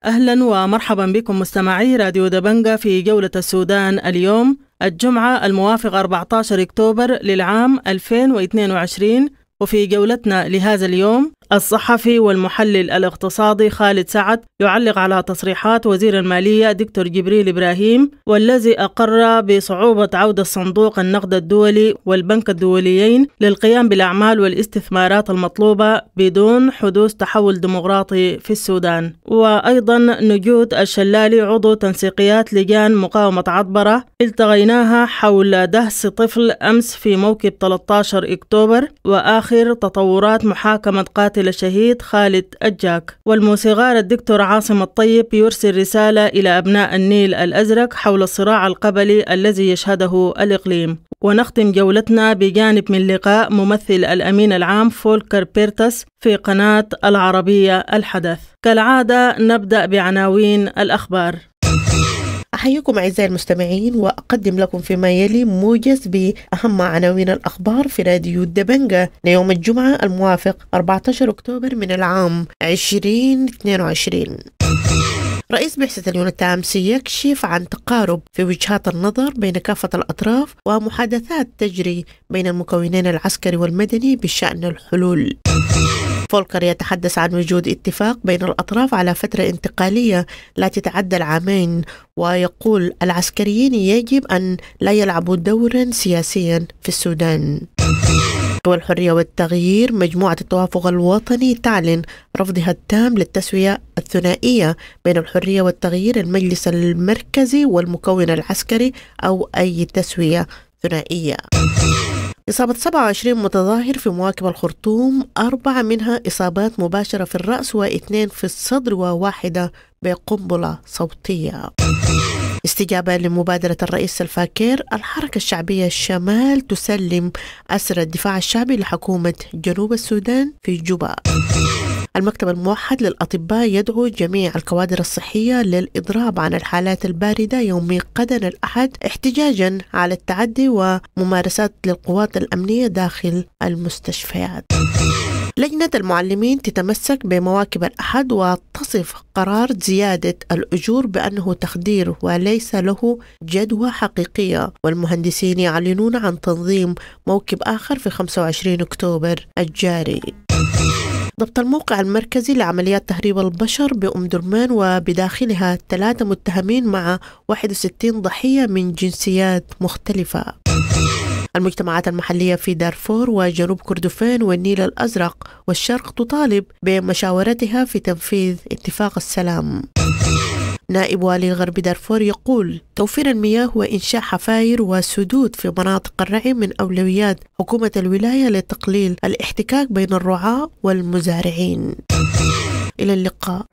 أهلا ومرحبا بكم مستمعي راديو دبنجة في جولة السودان اليوم الجمعة الموافق 14 أكتوبر للعام 2022. وفي جولتنا لهذا اليوم الصحفي والمحلل الاقتصادي خالد سعد يعلق على تصريحات وزير المالية دكتور جبريل إبراهيم والذي أقر بصعوبة عودة صندوق النقد الدولي والبنك الدوليين للقيام بالأعمال والاستثمارات المطلوبة بدون حدوث تحول ديمقراطي في السودان. وأيضا نجود الشلالي عضو تنسيقيات لجان مقاومة عطبرة التقيناها حول دهس طفل أمس في موكب 13 أكتوبر وآخر تطورات محاكمة قاتل الشهيد خالد الجاك. والموسيقار الدكتور عاصم الطيب يرسل رسالة إلى أبناء النيل الأزرق حول الصراع القبلي الذي يشهده الإقليم. ونختم جولتنا بجانب من لقاء ممثل الأمين العام فولكر بيرتس في قناة العربية الحدث. كالعادة نبدأ بعناوين الأخبار. أحييكم أعزائي المستمعين وأقدم لكم فيما يلي موجز بأهم عناوين الأخبار في راديو دبنجة ليوم الجمعة الموافق 14 أكتوبر من العام 2022. رئيس بعثة اليونتامس يكشف عن تقارب في وجهات النظر بين كافة الأطراف ومحادثات تجري بين المكونين العسكري والمدني بشأن الحلول. فولكر يتحدث عن وجود اتفاق بين الأطراف على فترة انتقالية لا تتعدى العامين، ويقول العسكريين يجب أن لا يلعبوا دورا سياسيا في السودان. والحرية والتغيير مجموعة التوافق الوطني تعلن رفضها التام للتسوية الثنائية بين الحرية والتغيير المجلس المركزي والمكون العسكري أو أي تسوية ثنائية. إصابة 27 متظاهر في مواكب الخرطوم، 4 منها إصابات مباشرة في الرأس و2 في الصدر وواحدة بقنبلة صوتية. استجابة لمبادرة الرئيس سلفا كير، الحركة الشعبية الشمال تسلم أسر الدفاع الشعبي لحكومة جنوب السودان في جوبا. المكتب الموحد للأطباء يدعو جميع الكوادر الصحية للإضراب عن الحالات الباردة يوم غدا الأحد احتجاجا على التعدي وممارسات للقوات الأمنية داخل المستشفيات. لجنة المعلمين تتمسك بمواكب الأحد وتصف قرار زيادة الأجور بأنه تخدير وليس له جدوى حقيقية، والمهندسين يعلنون عن تنظيم موكب آخر في 25 أكتوبر الجاري. ضبط الموقع المركزي لعمليات تهريب البشر بأم درمان وبداخلها 3 متهمين مع 61 ضحية من جنسيات مختلفة. المجتمعات المحلية في دارفور وجنوب كردفان والنيل الأزرق والشرق تطالب بمشاورتها في تنفيذ اتفاق السلام. نائب والي غرب دارفور يقول توفير المياه وإنشاء حفاير وسدود في مناطق الرعي من أولويات حكومة الولاية لتقليل الاحتكاك بين الرعاة والمزارعين. إلى اللقاء.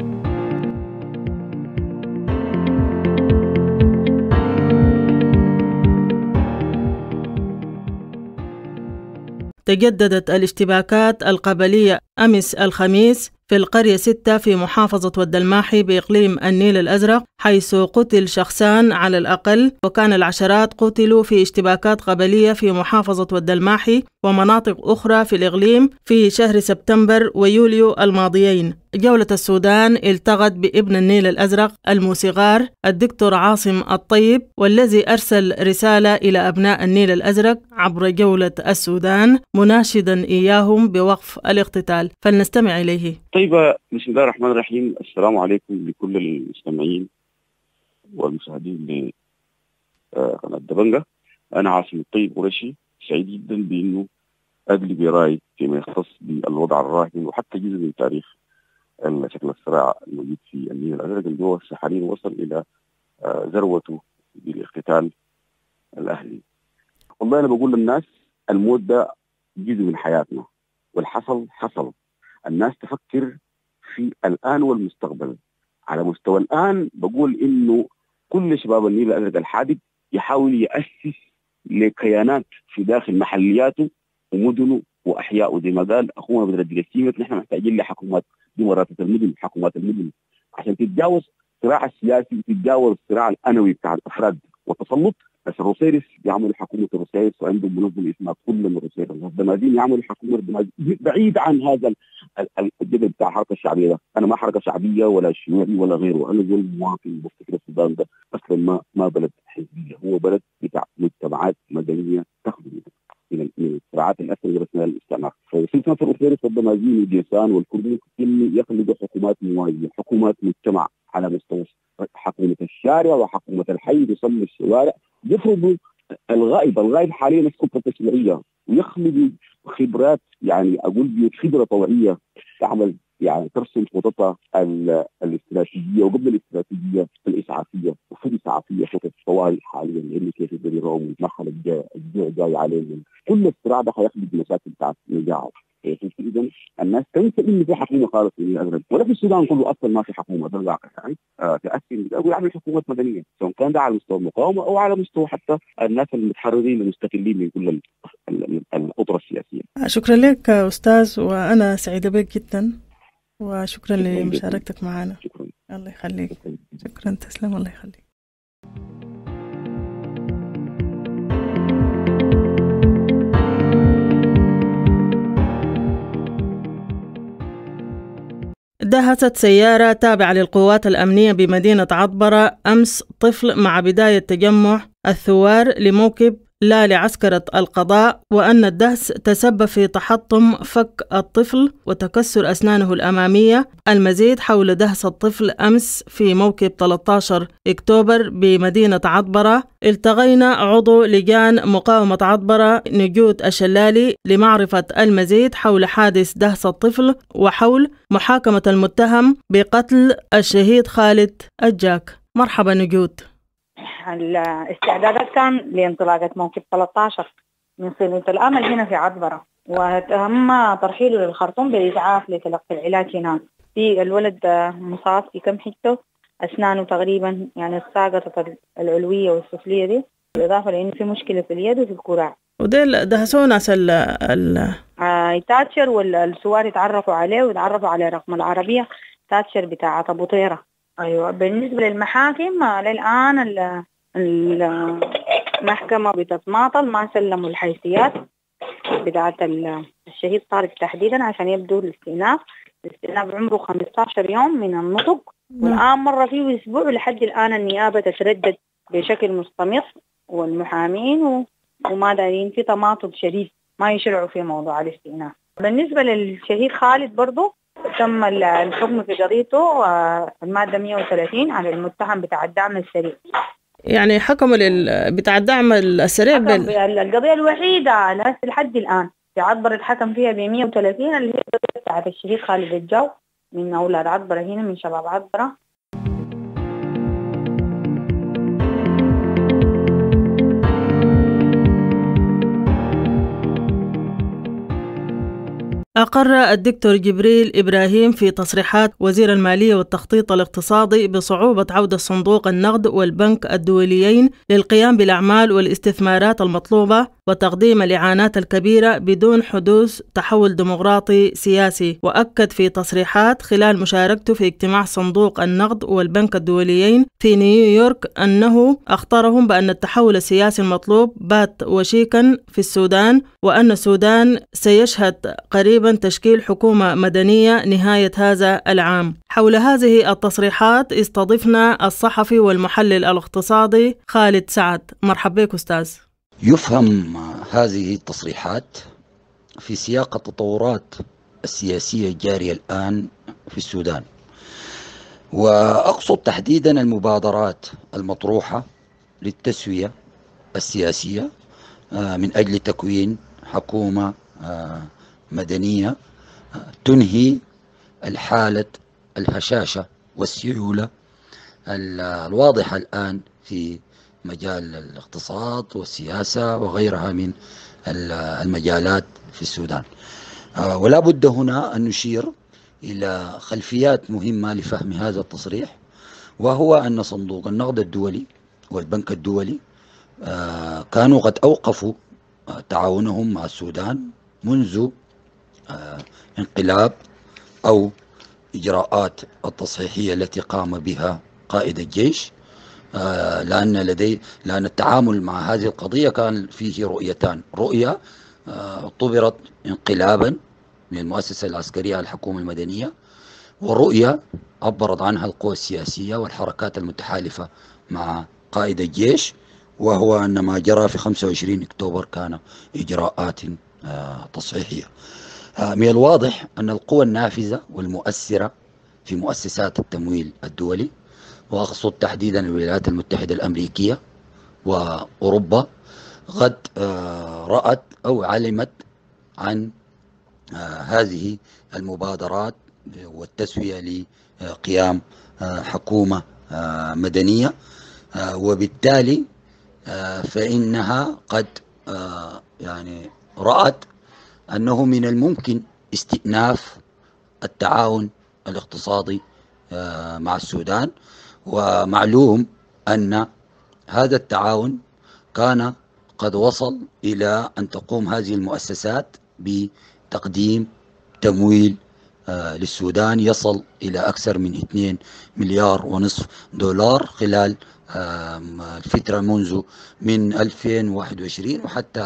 تجددت الاشتباكات القبلية أمس الخميس في القرية 6 في محافظة ود الماحي بإقليم النيل الأزرق، حيث قتل شخصان على الأقل، وكان العشرات قتلوا في اشتباكات قبلية في محافظة ود الماحي ومناطق أخرى في الإقليم في شهر سبتمبر ويوليو الماضيين. جولة السودان التقت بابن النيل الأزرق الموسيقار الدكتور عاصم الطيب، والذي أرسل رسالة إلى أبناء النيل الأزرق عبر جولة السودان مناشدا إياهم بوقف الاقتتال، فلنستمع إليه. طيب، بسم الله الرحمن الرحيم. السلام عليكم لكل المستمعين والمشاهدين لقناة دبنجة. أنا عاصم الطيب قرشي، سعيد جدا بأنه أدلي برأي فيما يختص بالوضع الراهن وحتى جزء من تاريخ شكل الصراع الموجود في النيل الأزرق اللي هو حاليا وصل إلى ذروته بالاقتتال الأهلي. والله أنا بقول للناس الموت ده جزء من حياتنا، والحصل حصل. الناس تفكر في الآن والمستقبل. على مستوى الآن بقول إنه كل شباب النيل الأزرق الحادق يحاول يأسس لكيانات في داخل محلياته ومدنه وأحياء، زي ما قال أخونا بدر الدقسيمة، نحن محتاجين لحكومات ديمقراطية المدن، حكومات المدن، عشان تتجاوز الصراع السياسي وتتجاوز الصراع الأنوي بتاع الأفراد والتسلط. بس الروسيرس يعملوا حكومة الروسيرس وعندهم منظمة اسمها كل من الروسيرس، الدمازين يعملوا حكومة الدمازين، بعيد عن هذا الجدل بتاع الحركه الشعبيه ده. انا ما حركه شعبيه ولا شيوعي ولا غيره، انا زول مواطن بفتكر السودان ده اصلا ما بلد حزبيه، هو بلد بتاع مجتمعات مدنيه تخدم من الصراعات الاسريه اثناء الاستعمار. فوصلت نصر اوفيرس والدمازين والجيسان والكردين يخلقوا حكومات موازيه، حكومات مجتمع على مستوى حكومه الشارع وحكومه الحي تصلي الشوارع، يفرضوا الغائب حاليا السلطه التشريعيه، ويخلقوا خبرات، يعني اقول بيوت خبره طوعيه تعمل يعني ترسم خططها الاستراتيجيه وقبل الاستراتيجيه الاسعافيه، وفي الاسعافيه خطط الطوارئ حاليا لانه كيف يقدر يراوم المرحله الجايه جاي عليهم. كل الصراع ده حيخلق مشاكل بتاعت نجاح. اذا الناس تنسى انه في حكومه خالص في الاغلب، ولا في السودان كله اصلا ما في حكومه، ده الواقع يعني. تاسي اقول يعمل حكومات مدنيه سواء كان ده على مستوى المقاومه او على مستوى حتى الناس المتحررين المستقلين من كل الاطر السياسيه. شكرا لك أستاذ، وأنا سعيدة بك جدا، وشكرا لمشاركتك معنا. شكرا. الله يخليك. شكرا، تسلم، الله يخليك. دهست سيارة تابعة للقوات الأمنية بمدينة عطبرة أمس طفل مع بداية تجمع الثوار لموكب لا لعسكرة القضاء، وأن الدهس تسبب في تحطم فك الطفل وتكسر أسنانه الأمامية. المزيد حول دهس الطفل أمس في موكب 13 أكتوبر بمدينة عطبرة. التقينا عضو لجان مقاومة عطبرة نجود الشلالي لمعرفة المزيد حول حادث دهس الطفل وحول محاكمة المتهم بقتل الشهيد خالد الجاك. مرحبا نجود. الاستعدادات كان لانطلاقة موكب 13 من صينية الأمل هنا في عطبرة، وتم ترحيله للخرطوم بالإسعاف لتلقي العلاج هناك. في الولد مصاب في كم حتة، أسنانه تقريبا يعني ساقطت العلوية والسفلية دي، بالإضافة لأنه في مشكلة في اليد وفي الكراع. وديل دهسوا ناس تاتشر والسوار يتعرفوا عليه ويتعرفوا على رقم العربية تاتشر بتاعة أبو طيرة. أيوة، بالنسبة للمحاكم للآن المحكمة بتتماطل، ما سلموا الحيثيات بتاعة الشهيد طارق تحديدا عشان يبدو الاستئناف عمره 15 يوم من النطق، والآن مرة فيه أسبوع، لحد الآن النيابة تتردد بشكل مستمر والمحامين وما دارين، في تماطل شديد ما يشرعوا في موضوع الاستئناف. بالنسبة للشهيد خالد برضو تم الحكم في قضيته المادة 130 على المتهم بتاع الدعم السريع. يعني حكموا بتاع الدعم السريع القضية الوحيدة لحد الآن في عطبرة الحكم فيها ب 130 اللي هي القضية بتاعت الشهيد خالد الجاو من أولاد عطبرة هنا، من شباب عطبرة. أقر الدكتور جبريل إبراهيم في تصريحات وزير المالية والتخطيط الاقتصادي بصعوبة عودة صندوق النقد والبنك الدوليين للقيام بالأعمال والاستثمارات المطلوبة وتقديم الإعانات الكبيرة بدون حدوث تحول ديمقراطي سياسي. وأكد في تصريحات خلال مشاركته في اجتماع صندوق النقد والبنك الدوليين في نيويورك أنه أخطرهم بأن التحول السياسي المطلوب بات وشيكا في السودان، وأن السودان سيشهد قريبا تشكيل حكومة مدنية نهاية هذا العام. حول هذه التصريحات استضفنا الصحفي والمحلل الاقتصادي خالد سعد. مرحبا بك أستاذ. يفهم هذه التصريحات في سياق التطورات السياسية الجارية الآن في السودان، وأقصد تحديدا المبادرات المطروحة للتسوية السياسية من أجل تكوين حكومة مدنية تنهي الحالة الهشاشة والسيولة الواضحة الآن في مجال الاقتصاد والسياسة وغيرها من المجالات في السودان. ولا بد هنا أن نشير إلى خلفيات مهمة لفهم هذا التصريح، وهو أن صندوق النقد الدولي والبنك الدولي كانوا قد أوقفوا تعاونهم مع السودان منذ انقلاب أو إجراءات التصحيحية التي قام بها قائد الجيش، لأن التعامل مع هذه القضية كان فيه رؤيتان: رؤية اعتبرت انقلابا من المؤسسة العسكرية على الحكومة المدنية، ورؤية عبرت عنها القوى السياسية والحركات المتحالفة مع قائد الجيش، وهو أن ما جرى في 25 أكتوبر كان إجراءات تصحيحية. من الواضح أن القوى النافذة والمؤثرة في مؤسسات التمويل الدولي، وأقصد تحديدا الولايات المتحدة الأمريكية وأوروبا، قد رأت أو علمت عن هذه المبادرات والتسوية لقيام حكومة مدنية، وبالتالي فإنها قد يعني رأت أنه من الممكن استئناف التعاون الاقتصادي مع السودان. ومعلوم أن هذا التعاون كان قد وصل إلى أن تقوم هذه المؤسسات بتقديم تمويل للسودان يصل إلى أكثر من 2.5 مليار دولار خلال الفترة منذ من 2021 وحتى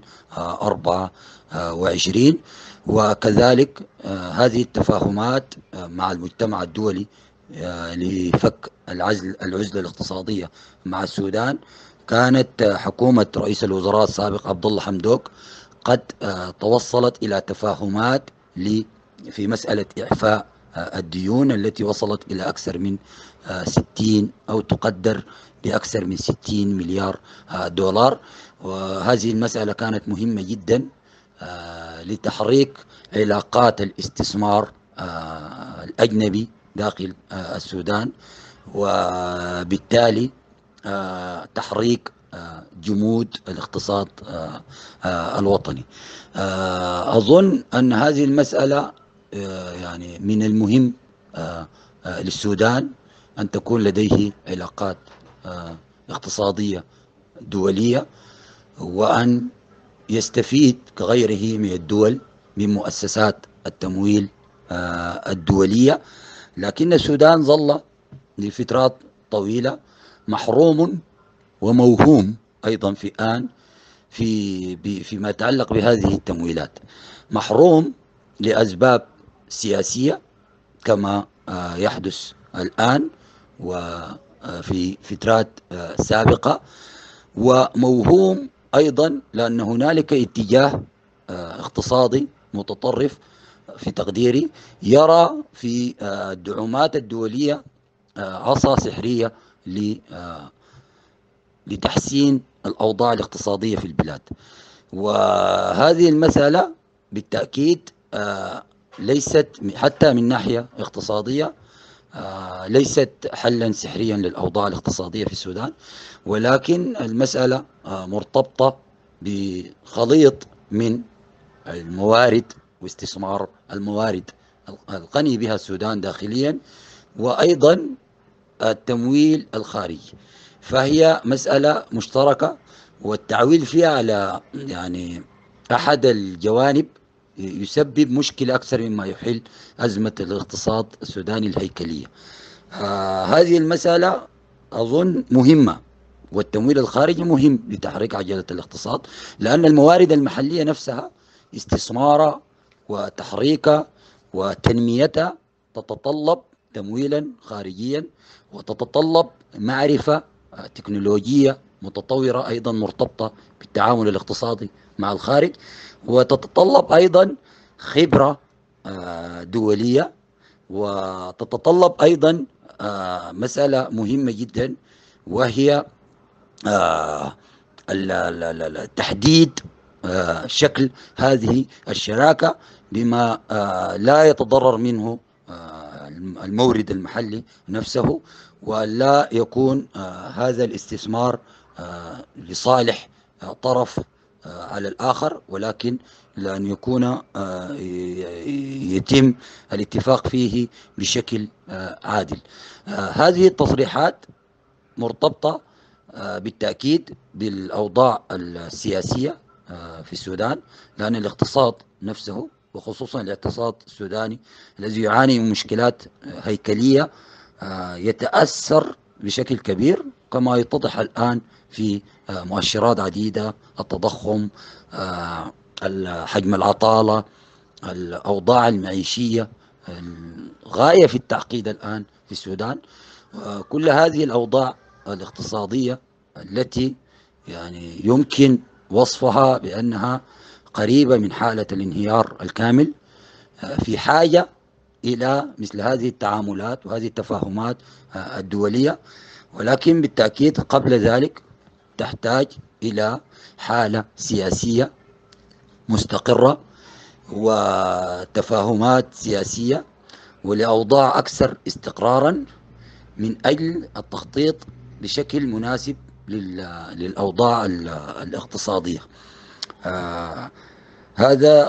2024. وكذلك هذه التفاهمات مع المجتمع الدولي لفك العزلة الاقتصادية مع السودان، كانت حكومة رئيس الوزراء السابق عبد الله حمدوك قد توصلت إلى تفاهمات في مسألة إعفاء الديون التي وصلت إلى أكثر من 60 أو تقدر بأكثر من 60 مليار دولار. وهذه المسألة كانت مهمة جدا لتحريك علاقات الاستثمار الأجنبي داخل السودان، وبالتالي تحريك جمود الاقتصاد الوطني. أظن أن هذه المسألة يعني من المهم للسودان أن تكون لديه علاقات اقتصادية دولية، وأن يستفيد كغيره من الدول من مؤسسات التمويل الدولية. لكن السودان ظل لفترات طويلة محروم وموهوم أيضا في آن فيما يتعلق بهذه التمويلات، محروم لأسباب سياسية كما يحدث الآن وفي فترات سابقة، وموهوم أيضا لأن هنالك اتجاه اقتصادي متطرف في تقديري يرى في الدعومات الدولية عصا سحرية لتحسين الأوضاع الاقتصادية في البلاد. وهذه المسألة بالتأكيد ليست حتى من ناحية اقتصادية ليست حلا سحريا للأوضاع الاقتصادية في السودان، ولكن المسألة مرتبطة بخليط من الموارد واستثمار الموارد الغني بها السودان داخليا، وأيضا التمويل الخارجي. فهي مسألة مشتركة، والتعويل فيها على يعني أحد الجوانب يسبب مشكلة أكثر مما يحل أزمة الاقتصاد السوداني الهيكلية. هذه المسألة أظن مهمة، والتمويل الخارجي مهم لتحريك عجلة الاقتصاد، لأن الموارد المحلية نفسها استثمارها وتحريكها وتنميتها تتطلب تمويلا خارجيا، وتتطلب معرفة تكنولوجية متطورة أيضا مرتبطة بالتعاون الاقتصادي مع الخارج، وتتطلب أيضا خبرة دولية، وتتطلب أيضا مسألة مهمة جدا وهي تحديد شكل هذه الشراكة بما لا يتضرر منه المورد المحلي نفسه، ولا يكون هذا الاستثمار لصالح طرف على الآخر، ولكن لأن يكون يتم الاتفاق فيه بشكل عادل. هذه التصريحات مرتبطة بالتأكيد بالأوضاع السياسية في السودان، لأن الاقتصاد نفسه وخصوصا الاقتصاد السوداني الذي يعاني من مشكلات هيكلية يتأثر بشكل كبير كما يتضح الآن في مؤشرات عديدة: التضخم، حجم العطالة، الأوضاع المعيشية غاية في التعقيد الآن في السودان، وكل هذه الأوضاع الاقتصادية التي يعني يمكن وصفها بأنها قريبة من حالة الانهيار الكامل، في حاجة إلى مثل هذه التعاملات وهذه التفاهمات الدولية، ولكن بالتأكيد قبل ذلك تحتاج إلى حالة سياسية مستقرة وتفاهمات سياسية ولأوضاع أكثر استقرارا من أجل التخطيط بشكل مناسب للأوضاع الاقتصادية. هذا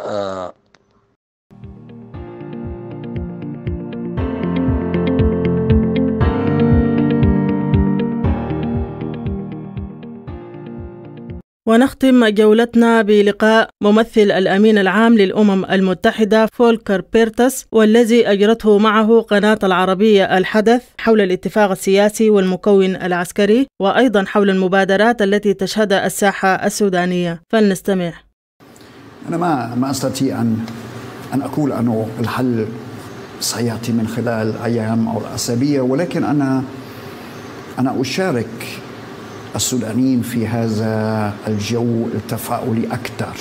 ونختم جولتنا بلقاء ممثل الأمين العام للأمم المتحدة فولكر بيرتس، والذي أجرته معه قناة العربية الحدث حول الاتفاق السياسي والمكون العسكري، وأيضا حول المبادرات التي تشهدها الساحة السودانية. فلنستمع. أنا ما أستطيع أن أقول أنه الحل سيأتي من خلال أيام أو أسابيع، ولكن أنا أشارك السودانيين في هذا الجو التفاؤلي أكثر.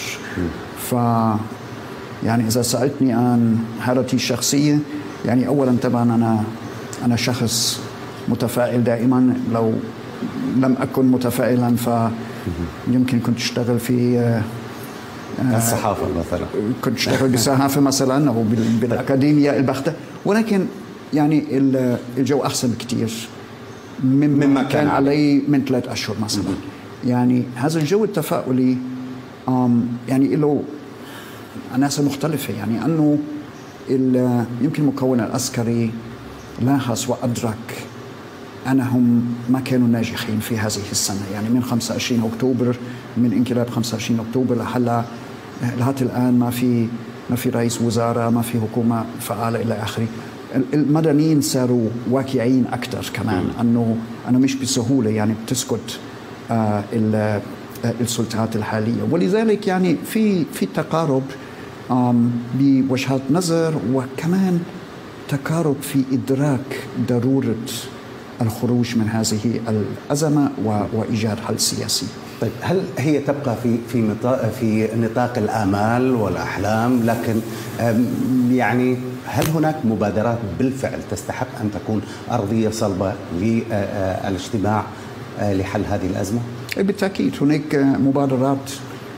يعني إذا سألتني عن حالتي الشخصية، يعني أولا طبعا أنا شخص متفائل دائما. لو لم أكن متفائلا فيمكن كنت أشتغل في الصحافة مثلا، كنت أشتغل بالصحافة مثلا أو بالأكاديمية البحتة، ولكن يعني الجو أحسن بكتير مما كان عليه من 3 أشهر مثلا. يعني هذا الجو التفاؤلي يعني له عناصر مختلفة. يعني أنه يمكن المكون العسكري لاحظ وأدرك أنهم ما كانوا ناجحين في هذه السنة. يعني من 25 أكتوبر، من انقلاب 25 أكتوبر لحتى الآن ما في رئيس وزراء، ما في حكومة فعالة إلى آخره. المدنيين صاروا واقعيين أكثر كمان، أنه مش بسهولة يعني بتسكت السلطات الحالية. ولذلك يعني في تقارب بوجهات نظر، وكمان تقارب في إدراك ضرورة الخروج من هذه الأزمة وإيجاد حل سياسي. طيب، هل هي تبقى في نطاق الآمال والأحلام، لكن يعني هل هناك مبادرات بالفعل تستحق أن تكون أرضية صلبة للاجتماع لحل هذه الأزمة؟ بالتأكيد هناك مبادرات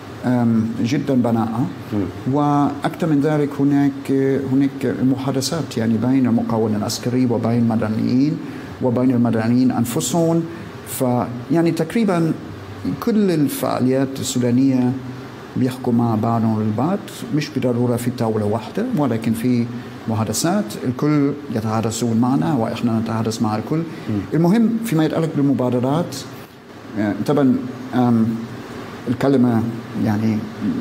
جدا بناءة، وأكثر من ذلك هناك محادثات يعني بين المكون العسكري وبين المدنيين وبين المدنيين أنفسهم. فيعني تقريبا كل الفعاليات السودانية بيحكوا مع بعضهم البعض، مش بالضرورة في طاولة واحدة، ولكن في محادثات الكل يتحدثون معنا وإحنا نتحدث مع الكل. المهم فيما يتعلق بالمبادرات، طبعا الكلمة يعني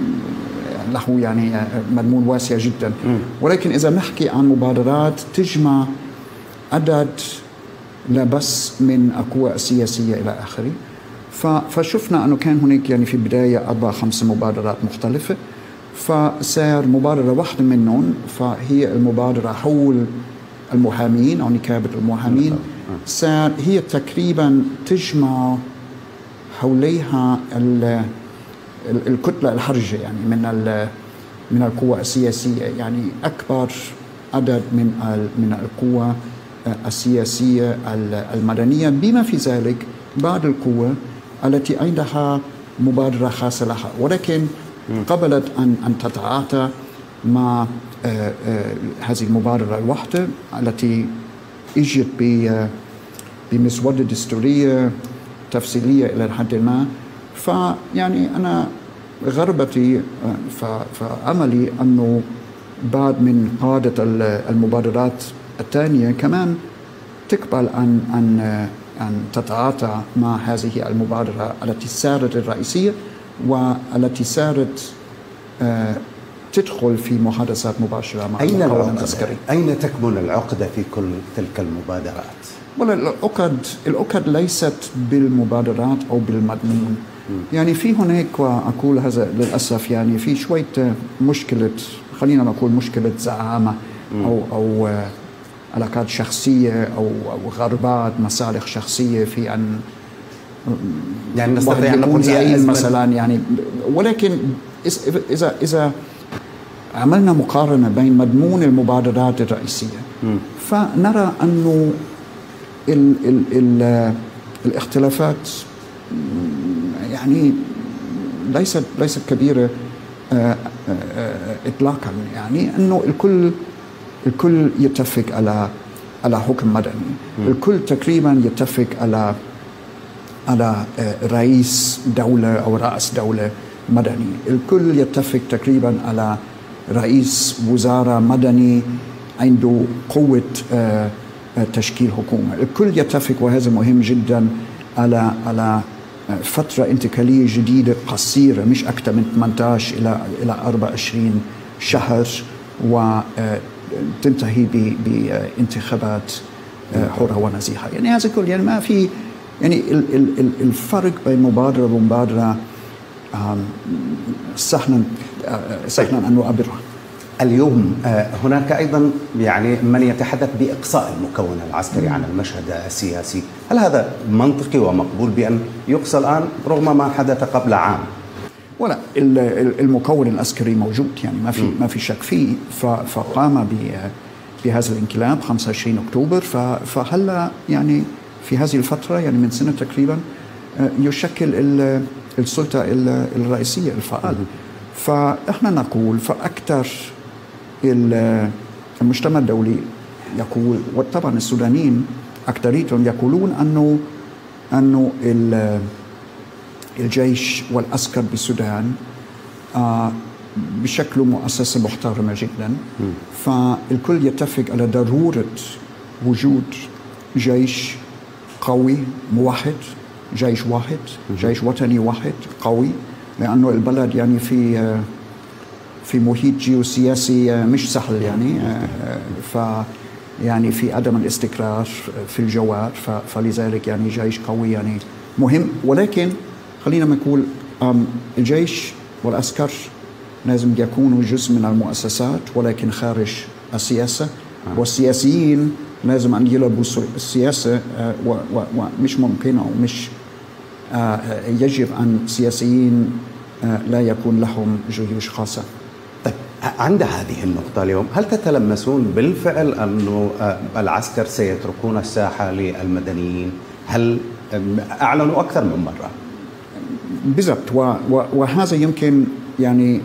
له يعني مضمون واسع جدا، ولكن إذا نحكي عن مبادرات تجمع عدد لا بس من أقوى سياسية إلى آخره، فشفنا أنه كان هناك يعني في البداية 4-5 مبادرات مختلفة. فصار مبادرة واحدة منهم، فهي المبادرة حول المحامين أو نقابة المحامين، صار هي تقريبا تجمع حوليها الكتلة الحرجة يعني من القوى السياسية، يعني أكبر عدد من القوى السياسية المدنية، بما في ذلك بعض القوى التي عندها مبادرة خاصة لها، ولكن قبلت أن تتعاطى مع هذه المبادرة الواحدة التي اجت بمسودة دستورية تفصيلية إلى حد ما. فيعني أنا غربتي فعملي أنه بعض من قادة المبادرات الثانية كمان تقبل أن تتعاطى مع هذه المبادرة التي صارت الرئيسية والتي صارت تدخل في محادثات مباشرة مع المكون العسكري. أين تكمن العقدة في كل تلك المبادرات؟ ولا العقد ليست بالمبادرات أو بالمضمون. يعني في هناك، وأقول هذا للأسف، يعني في شوية مشكلة خلينا نقول مشكلة زعامة أو علاقات شخصية أو غربات مصالح شخصية في أن يعني نستطيع أن نقول زعيم مثلا يعني. ولكن إذا عملنا مقارنة بين مضمون المبادرات الرئيسية فنرى أنه الاختلافات يعني ليست كبيرة إطلاقا. يعني أنه الكل يتفق على حكم مدني، الكل تقريبا يتفق على رئيس دولة أو رأس دولة مدني، الكل يتفق تقريبا على رئيس وزارة مدني عنده قوة تشكيل حكومة، الكل يتفق وهذا مهم جدا على فترة انتقالية جديدة قصيرة مش أكثر من 18 إلى 24 شهر وتنتهي بانتخابات حرة ونزيهة. يعني هذا كل يعني ما في يعني الفرق بين مبادرة ومبادرة سهلا أن نعبرها. اليوم هناك أيضا يعني من يتحدث بإقصاء المكون العسكري عن المشهد السياسي، هل هذا منطقي ومقبول بأن يقصى الآن رغم ما حدث قبل عام؟ ولا المكون العسكري موجود يعني ما في شك فيه، فقام بهذا الانقلاب 25 أكتوبر، فهلا يعني في هذه الفترة يعني من سنة تقريبا يشكل السلطة الرئيسية الفعال. فإحنا نقول فأكثر المجتمع الدولي يقول، وطبعا السودانيين أكثريتهم يقولون أنه الجيش والعسكر بالسودان بشكل مؤسسة محترمة جدا، فالكل يتفق على ضرورة وجود جيش قوي موحد، جيش واحد، جيش وطني واحد قوي، لأنه البلد يعني في محيط جيوسياسي مش سهل يعني، يعني في عدم الاستقرار في الجوار، فلذلك يعني جيش قوي يعني مهم. ولكن خلينا نقول الجيش والعسكر لازم يكونوا جزء من المؤسسات ولكن خارج السياسة، والسياسيين لازم أن يلعبوا السياسة، ومش ممكن أو مش يجب أن سياسيين لا يكون لهم جيوش خاصة. طيب عند هذه النقطة اليوم هل تتلمسون بالفعل أنه العسكر سيتركون الساحة للمدنيين؟ هل أعلنوا أكثر من مرة؟ بالضبط، وهذا يمكن يعني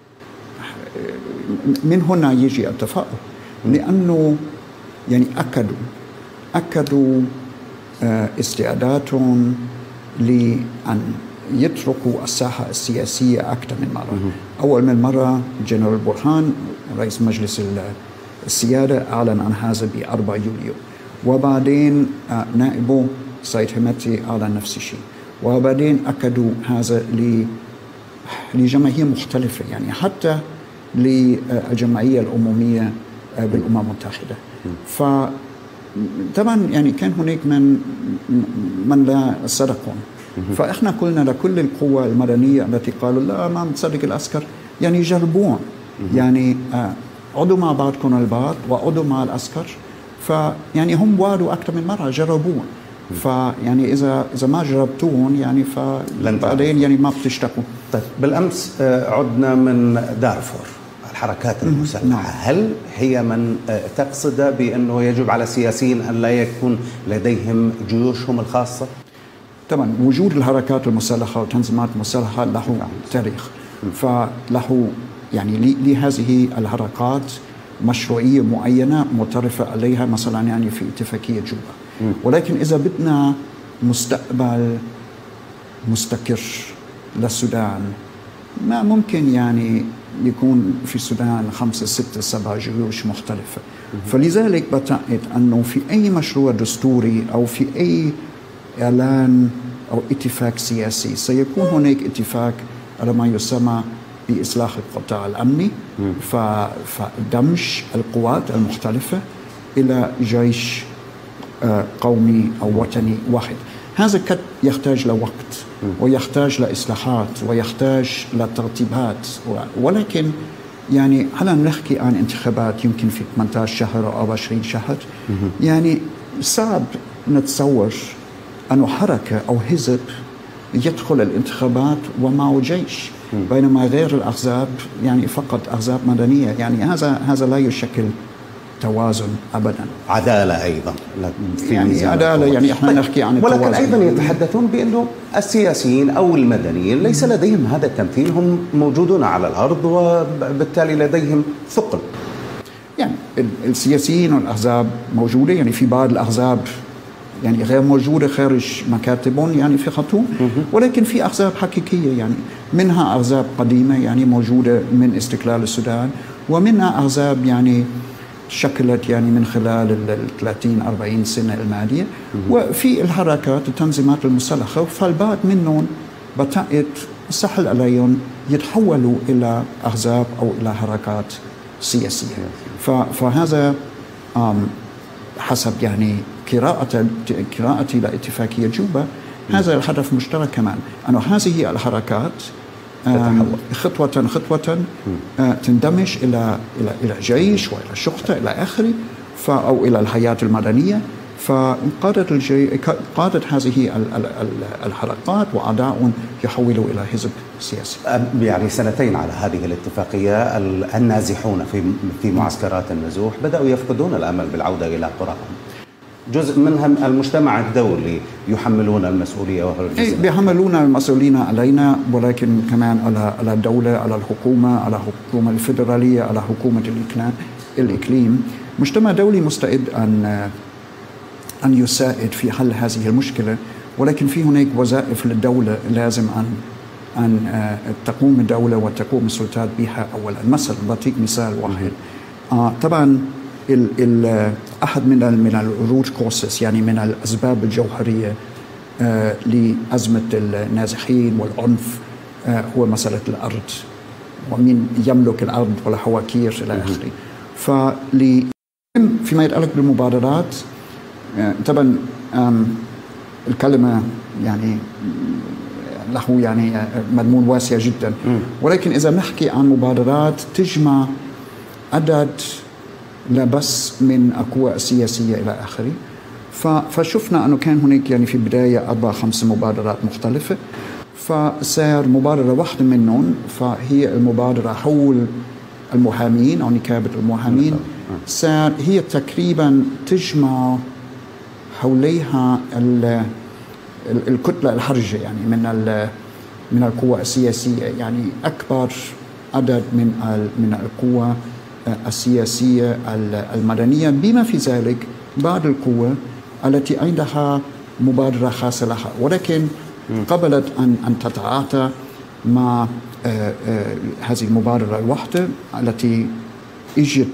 من هنا يجي التفاؤل، لأنه يعني أكدوا استعدادهم لأن يتركوا الساحة السياسية أكثر من مرة. أول من مرة جنرال برهان رئيس مجلس السيادة أعلن عن هذا ب4 يوليو، وبعدين نائبه سيد حميدتي أعلن نفس الشيء، وبعدين أكدوا هذا لجماهير مختلفة، يعني حتى للجمعية العمومية بالأمم المتحدة. فطبعا يعني كان هناك من لا صدقهم، فإحنا قلنا لكل القوى المدنية التي قالوا لا ما نصدق العسكر يعني جربون، يعني عضوا مع بعضكم البعض وعضوا مع العسكر، فيعني هم وعدوا أكثر من مرة جربون، فيعني إذا ما جربتون يعني فبعدين يعني ما بتشتكوا. طيب بالأمس عدنا من دارفور الحركات المسلحة، هل هي من تقصد بأنه يجب على السياسيين أن لا يكون لديهم جيوشهم الخاصة؟ طبعا وجود الحركات المسلحة والتنظيمات المسلحة له تاريخ، فله يعني لهذه الحركات مشروعية معينة معترفة عليها، مثلا يعني في اتفاقية جوبا. ولكن إذا بدنا مستقبل مستقر للسودان، ما ممكن يعني يكون في السودان 5 6 7 جيوش مختلفة. فلذلك بعتقد أنه في أي مشروع دستوري أو في أي إعلان أو اتفاق سياسي سيكون هناك اتفاق على ما يسمى بإصلاح القطاع الأمني، فدمج القوات المختلفة إلى جيش قومي أو وطني واحد. هذا قد يحتاج لوقت ويحتاج لإصلاحات ويحتاج لترتيبات، ولكن يعني هلا نحكي عن انتخابات يمكن في 18 شهر أو 20 شهر. يعني صعب نتصور أنه حركة أو حزب يدخل الانتخابات ومعه جيش، بينما غير الأحزاب يعني فقط أحزاب مدنية. يعني هذا لا يشكل توازن أبدا. عدالة أيضا في يعني عدالة، يعني احنا نحكي عن التوازن. ولكن أيضا يتحدثون بأنه السياسيين أو المدنيين ليس لديهم هذا التمثيل، هم موجودون على الأرض وبالتالي لديهم ثقل. يعني السياسيين والأحزاب موجودة، يعني في بعض الأحزاب يعني غير موجودة خارج مكاتبهم يعني في خرطوم، ولكن في أحزاب حقيقية، يعني منها أحزاب قديمة يعني موجودة من استقلال السودان، ومنها أحزاب يعني شكلت يعني من خلال 30-40 سنة الماضية، وفي الحركات التنظيمات المسلحة، فالبعض منهم بدأت سهل عليهم يتحولوا إلى أحزاب أو إلى حركات سياسية. فهذا حسب يعني قراءتي لاتفاقية جوبا هذا الهدف مشترك كمان، أنه هذه الحركات خطوة تندمج إلى جيش وإلى شرطة إلى آخره، أو إلى الحياة المدنية. فقادة هذه الحركات وأعداء يحولوا إلى حزب سياسي. يعني سنتين على هذه الاتفاقية، النازحون في معسكرات النزوح بدأوا يفقدون الأمل بالعودة إلى قراهم. جزء منهم المجتمع الدولي يحملون المسؤولية، وهو بيحملون المسؤولين علينا، ولكن كمان على الدولة، على الحكومة الفيدرالية، على حكومة الإقليم. مجتمع دولي مستعد أن يساعد في حل هذه المشكلة، ولكن في هناك وظائف للدولة لازم أن تقوم الدولة وتقوم السلطات بها أولا. مثلا بعطيك مثال واحد. طبعا أحد من الروت كوسس، يعني من الأسباب الجوهرية لأزمة النازحين والعنف هو مسألة الأرض، ومن يملك الأرض والحواكير إلى آخره. فيما يتعلق بالمبادرات، طبعا الكلمة يعني له يعني مضمون واسع جدا، ولكن إذا نحكي عن مبادرات تجمع عدد لا بس من القوى السياسية إلى آخره، فشفنا أنه كان هناك يعني في البداية 4-5 مبادرات مختلفة، فصار مبادرة واحدة منهم فهي المبادرة حول المحامين أو نقابة المحامين، صار هي تقريبا تجمع حوليها الكتلة الحرجة يعني من القوى السياسية، يعني أكبر عدد من القوى السياسية المدنية، بما في ذلك بعض القوى التي عندها مبادرة خاصة لها، ولكن قبلت أن تتعاطى مع هذه المبادرة الواحدة التي اجت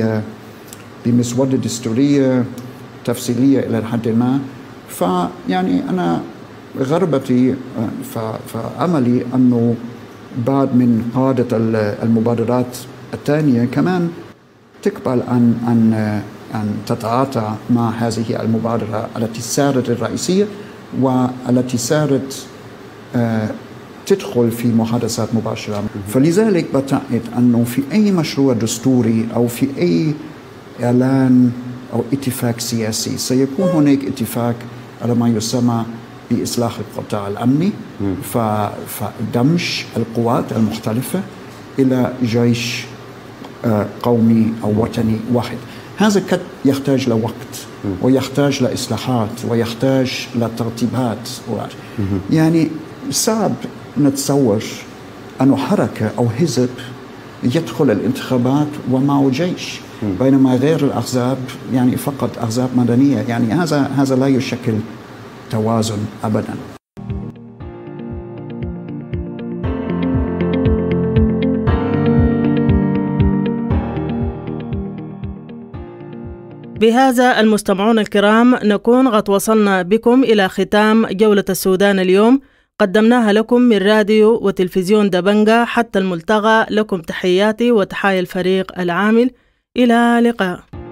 بمسودة دستورية تفصيلية إلى حد ما. فيعني أنا غربتي فأملي أنه بعض من قادة المبادرات الثانية كمان تقبل أن تتعاطى مع هذه المبادرة التي صارت الرئيسية والتي صارت تدخل في محادثات مباشرة. فلذلك بتأكد أنه في أي مشروع دستوري أو في أي إعلان أو اتفاق سياسي سيكون هناك اتفاق على ما يسمى بإصلاح القطاع الأمني، فدمج القوات المختلفة إلى جيش قومي أو وطني واحد. هذا قد يحتاج لوقت ويحتاج لإصلاحات ويحتاج لترتيبات. يعني صعب نتصور أنه حركة أو حزب يدخل الانتخابات ومعه جيش، بينما غير الأحزاب يعني فقط أحزاب مدنية. يعني هذا لا يشكل توازن أبدا. بهذا المستمعون الكرام نكون قد وصلنا بكم إلى ختام جولة السودان اليوم، قدمناها لكم من راديو وتلفزيون دبنجة. حتى الملتقى، لكم تحياتي وتحايا الفريق العامل، إلى اللقاء.